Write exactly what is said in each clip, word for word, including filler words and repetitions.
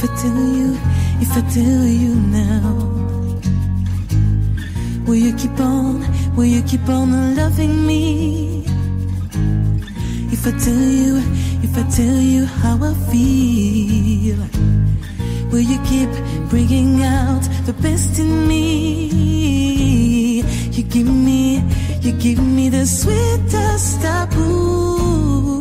I tell you, if I tell you now, will you keep on, will you keep on loving me? If I tell you, if I tell you how I feel, will you keep bringing out the best in me? You give me, you give me the sweetest taboo.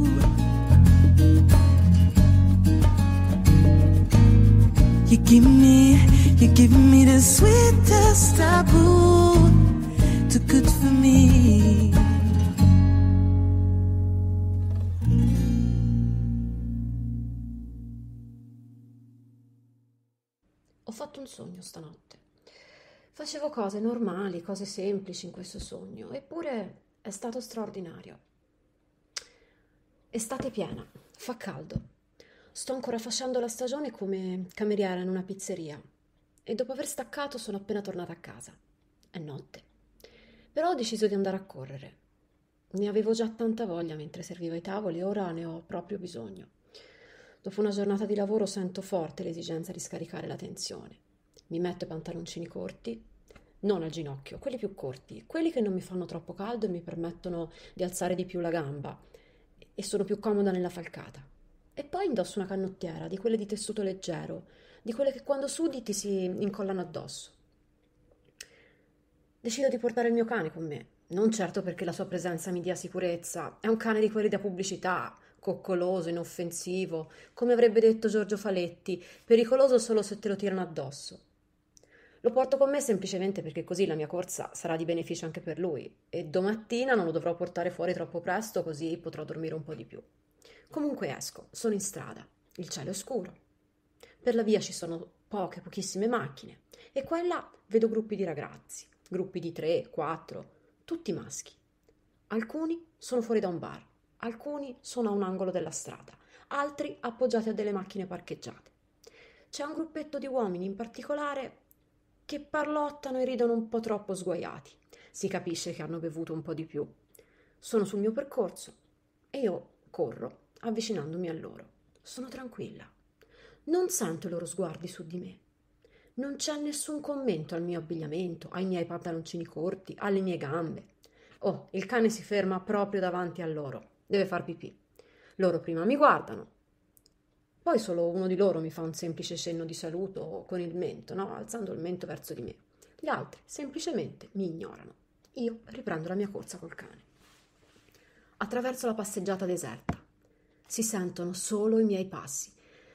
You give me, you give me the sweetest taboo. Too good for me. Ho fatto un sogno stanotte. Facevo cose normali, cose semplici in questo sogno, eppure è stato straordinario. Estate piena, fa caldo. Sto ancora facendo la stagione come cameriera in una pizzeria e dopo aver staccato sono appena tornata a casa. È notte. Però ho deciso di andare a correre. Ne avevo già tanta voglia mentre servivo i tavoli e ora ne ho proprio bisogno. Dopo una giornata di lavoro sento forte l'esigenza di scaricare la tensione. Mi metto i pantaloncini corti, non al ginocchio, quelli più corti, quelli che non mi fanno troppo caldo e mi permettono di alzare di più la gamba e sono più comoda nella falcata. E poi indosso una canottiera, di quelle di tessuto leggero, di quelle che quando sudi ti si incollano addosso. Decido di portare il mio cane con me, non certo perché la sua presenza mi dia sicurezza, è un cane di quelli da pubblicità, coccoloso, inoffensivo, come avrebbe detto Giorgio Faletti, pericoloso solo se te lo tirano addosso. Lo porto con me semplicemente perché così la mia corsa sarà di beneficio anche per lui e domattina non lo dovrò portare fuori troppo presto, così potrò dormire un po' di più. Comunque esco, sono in strada, il cielo è scuro. Per la via ci sono poche, pochissime macchine e qua e là vedo gruppi di ragazzi, gruppi di tre, quattro, tutti maschi. Alcuni sono fuori da un bar, alcuni sono a un angolo della strada, altri appoggiati a delle macchine parcheggiate. C'è un gruppetto di uomini in particolare che parlottano e ridono un po' troppo sguaiati. Si capisce che hanno bevuto un po' di più. Sono sul mio percorso e io corro avvicinandomi a loro. Sono tranquilla. Non sento i loro sguardi su di me. Non c'è nessun commento al mio abbigliamento, ai miei pantaloncini corti, alle mie gambe. Oh, il cane si ferma proprio davanti a loro. Deve far pipì. Loro prima mi guardano. Poi solo uno di loro mi fa un semplice cenno di saluto con il mento, no? Alzando il mento verso di me. Gli altri semplicemente mi ignorano. Io riprendo la mia corsa col cane. Attraverso la passeggiata deserta. Si sentono solo i miei passi.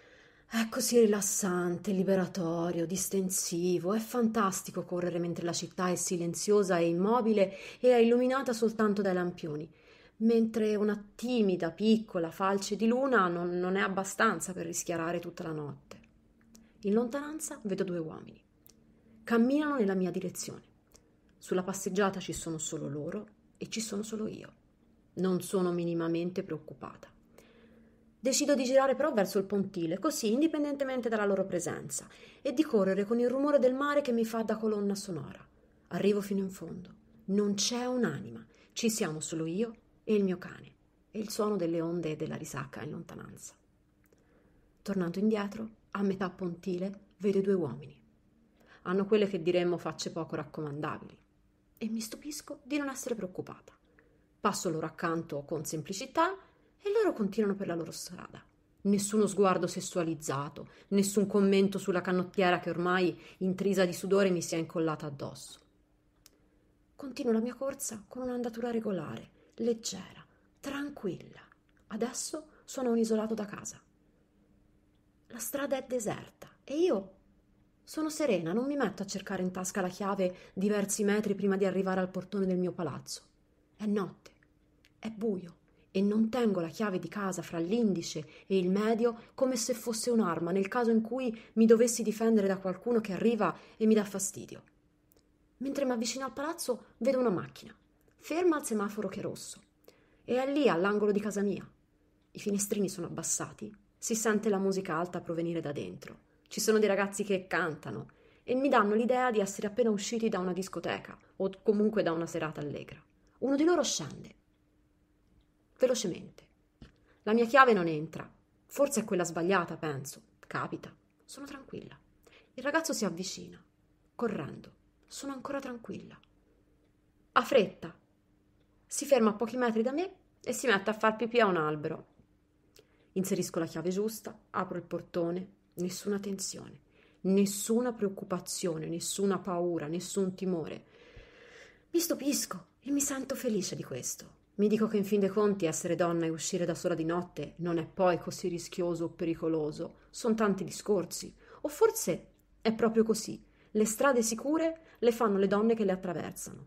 È così rilassante, liberatorio, distensivo. È fantastico correre mentre la città è silenziosa e immobile e è illuminata soltanto dai lampioni, mentre una timida, piccola falce di luna non, non è abbastanza per rischiarare tutta la notte. In lontananza vedo due uomini. Camminano nella mia direzione. Sulla passeggiata ci sono solo loro e ci sono solo io. Non sono minimamente preoccupata. Decido di girare però verso il pontile, così indipendentemente dalla loro presenza, e di correre con il rumore del mare che mi fa da colonna sonora. Arrivo fino in fondo. Non c'è un'anima. Ci siamo solo io e il mio cane, e il suono delle onde e della risacca in lontananza. Tornando indietro, a metà pontile, vedo i due uomini. Hanno quelle che diremmo facce poco raccomandabili, e mi stupisco di non essere preoccupata. Passo loro accanto con semplicità e loro continuano per la loro strada. Nessuno sguardo sessualizzato, nessun commento sulla canottiera che ormai, intrisa di sudore, mi si è incollata addosso. Continuo la mia corsa con un'andatura regolare, leggera, tranquilla. Adesso sono a un isolato da casa. La strada è deserta e io sono serena, non mi metto a cercare in tasca la chiave diversi metri prima di arrivare al portone del mio palazzo. È notte, è buio e non tengo la chiave di casa fra l'indice e il medio come se fosse un'arma nel caso in cui mi dovessi difendere da qualcuno che arriva e mi dà fastidio. Mentre mi avvicino al palazzo vedo una macchina, ferma al semaforo che è rosso, e è lì all'angolo di casa mia. I finestrini sono abbassati, si sente la musica alta provenire da dentro. Ci sono dei ragazzi che cantano e mi danno l'idea di essere appena usciti da una discoteca o comunque da una serata allegra. Uno di loro scende. Velocemente. La mia chiave non entra. Forse è quella sbagliata, penso. Capita, sono tranquilla. Il ragazzo si avvicina, correndo, sono ancora tranquilla. Ha fretta, si ferma a pochi metri da me e si mette a far pipì a un albero. Inserisco la chiave giusta, apro il portone, nessuna tensione, nessuna preoccupazione, nessuna paura, nessun timore. Mi stupisco e mi sento felice di questo. Mi dico che in fin dei conti essere donna e uscire da sola di notte non è poi così rischioso o pericoloso. Sono tanti discorsi. O forse è proprio così. Le strade sicure le fanno le donne che le attraversano.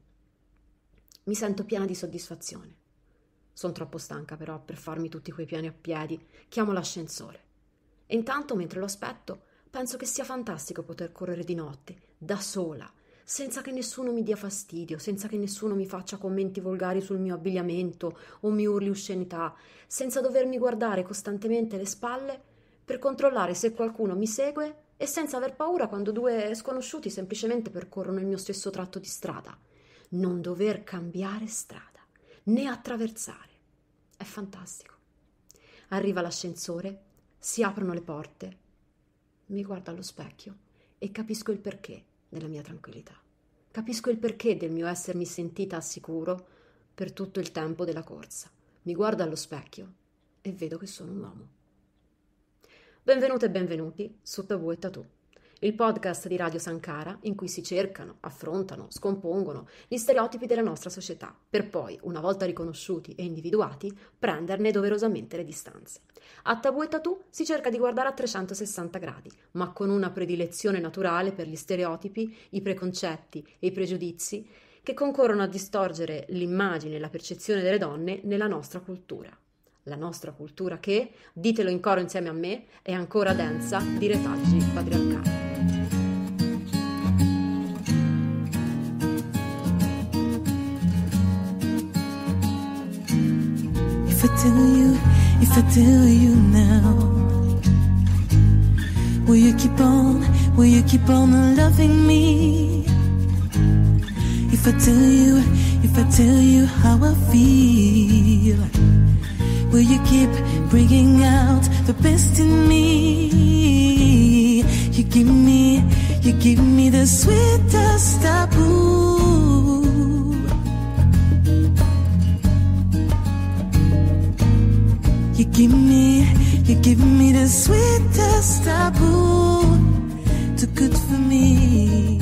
Mi sento piena di soddisfazione. Sono troppo stanca però per farmi tutti quei piani a piedi. Chiamo l'ascensore. E intanto, mentre lo aspetto, penso che sia fantastico poter correre di notte, da sola, senza che nessuno mi dia fastidio, senza che nessuno mi faccia commenti volgari sul mio abbigliamento o mi urli oscenità, senza dovermi guardare costantemente le spalle per controllare se qualcuno mi segue e senza aver paura quando due sconosciuti semplicemente percorrono il mio stesso tratto di strada. Non dover cambiare strada, né attraversare. È fantastico. Arriva l'ascensore, si aprono le porte, mi guardo allo specchio e capisco il perché della mia tranquillità. Capisco il perché del mio essermi sentita al sicuro per tutto il tempo della corsa. Mi guardo allo specchio e vedo che sono un uomo. Benvenute e benvenuti su Tabù e Tatù, il podcast di Radio Sankara in cui si cercano, affrontano, scompongono gli stereotipi della nostra società, per poi, una volta riconosciuti e individuati, prenderne doverosamente le distanze. A Tabù e Tatù si cerca di guardare a trecentosessanta gradi, ma con una predilezione naturale per gli stereotipi, i preconcetti e i pregiudizi che concorrono a distorgere l'immagine e la percezione delle donne nella nostra cultura. La nostra cultura che, ditelo in coro insieme a me, è ancora densa di retaggi patriarcali. If I tell you, if I tell you now, will you keep on, will you keep on loving me? If I tell you, if I tell you how I feel, will you keep bringing out the best in me? You give me, you give me the sweetest taboo. You give me, you give me the sweetest taboo. Too good for me.